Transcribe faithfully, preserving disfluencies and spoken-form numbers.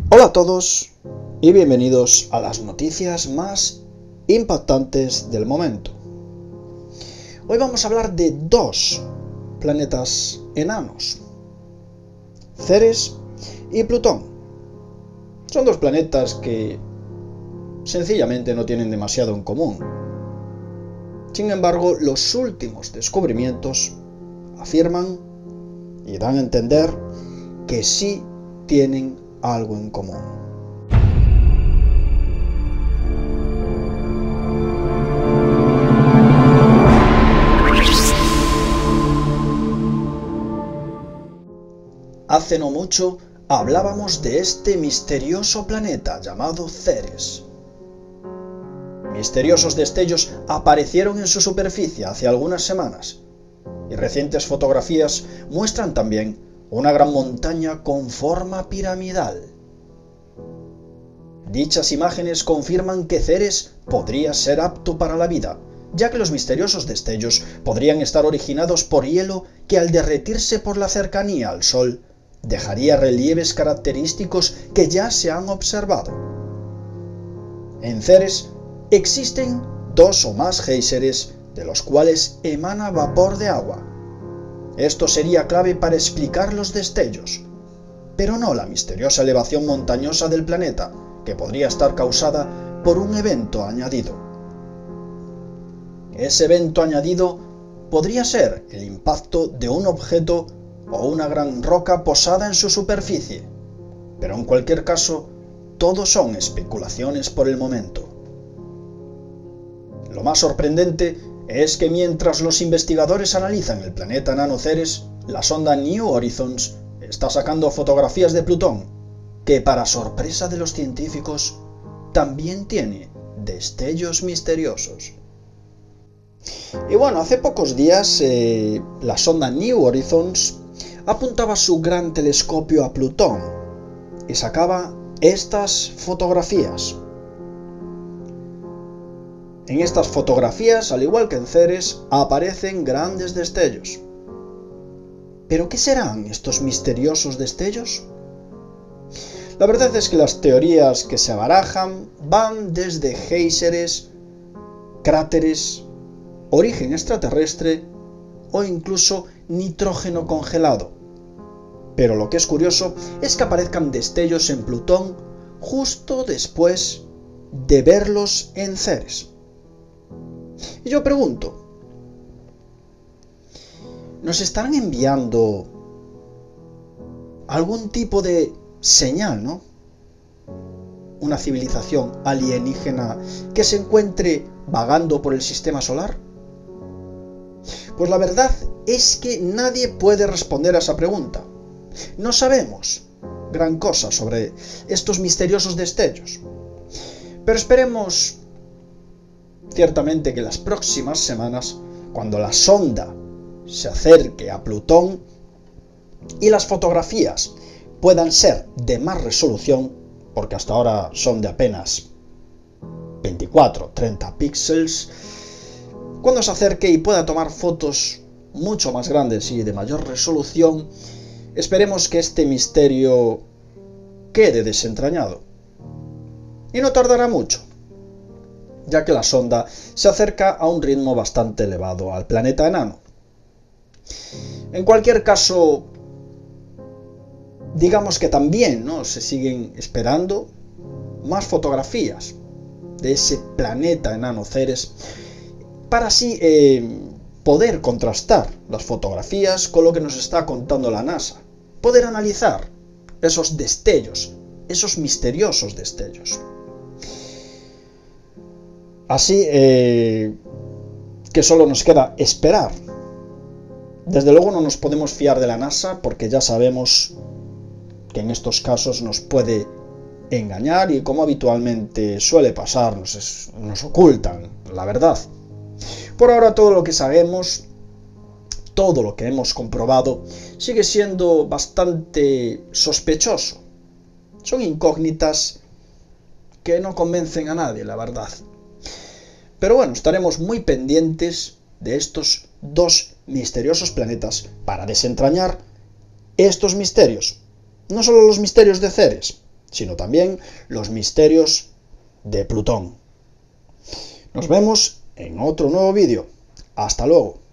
Hola a todos y bienvenidos a las noticias más impactantes del momento. Hoy vamos a hablar de dos planetas enanos, Ceres y Plutón. Son dos planetas que sencillamente no tienen demasiado en común. Sin embargo, los últimos descubrimientos afirman y dan a entender que sí tienen algo en común. Hace no mucho hablábamos de este misterioso planeta llamado Ceres. Misteriosos destellos aparecieron en su superficie hace algunas semanas, y recientes fotografías muestran también una gran montaña con forma piramidal. Dichas imágenes confirman que Ceres podría ser apto para la vida, ya que los misteriosos destellos podrían estar originados por hielo que al derretirse por la cercanía al Sol dejaría relieves característicos que ya se han observado. En Ceres existen dos o más géiseres de los cuales emana vapor de agua. Esto sería clave para explicar los destellos, pero no la misteriosa elevación montañosa del planeta, que podría estar causada por un evento añadido. Ese evento añadido podría ser el impacto de un objeto o una gran roca posada en su superficie, pero en cualquier caso, todo son especulaciones por el momento. Lo más sorprendente es que mientras los investigadores analizan el planeta enano Ceres, la sonda New Horizons está sacando fotografías de Plutón, que para sorpresa de los científicos, también tiene destellos misteriosos. Y bueno, hace pocos días eh, la sonda New Horizons apuntaba su gran telescopio a Plutón y sacaba estas fotografías. En estas fotografías, al igual que en Ceres, aparecen grandes destellos. ¿Pero qué serán estos misteriosos destellos? La verdad es que las teorías que se barajan van desde géiseres, cráteres, origen extraterrestre o incluso nitrógeno congelado. Pero lo que es curioso es que aparezcan destellos en Plutón justo después de verlos en Ceres. Y yo pregunto, ¿nos estarán enviando algún tipo de señal, ¿no? Una civilización alienígena que se encuentre vagando por el sistema solar? Pues la verdad es que nadie puede responder a esa pregunta. No sabemos gran cosa sobre estos misteriosos destellos. Pero esperemos ciertamente que las próximas semanas, cuando la sonda se acerque a Plutón y las fotografías puedan ser de más resolución, porque hasta ahora son de apenas veinticuatro a treinta píxeles, cuando se acerque y pueda tomar fotos mucho más grandes y de mayor resolución, esperemos que este misterio quede desentrañado. Y no tardará mucho, ya que la sonda se acerca a un ritmo bastante elevado al planeta enano. En cualquier caso, digamos que también, ¿no?, se siguen esperando más fotografías de ese planeta enano Ceres, para así eh, poder contrastar las fotografías con lo que nos está contando la NASA, poder analizar esos destellos, esos misteriosos destellos. Así eh, que solo nos queda esperar. Desde luego no nos podemos fiar de la NASA, porque ya sabemos que en estos casos nos puede engañar y, como habitualmente suele pasar, nos, es, nos ocultan la verdad. Por ahora todo lo que sabemos, todo lo que hemos comprobado, sigue siendo bastante sospechoso. Son incógnitas que no convencen a nadie, la verdad. Pero bueno, estaremos muy pendientes de estos dos misteriosos planetas para desentrañar estos misterios. No solo los misterios de Ceres, sino también los misterios de Plutón. Nos vemos en otro nuevo vídeo. Hasta luego.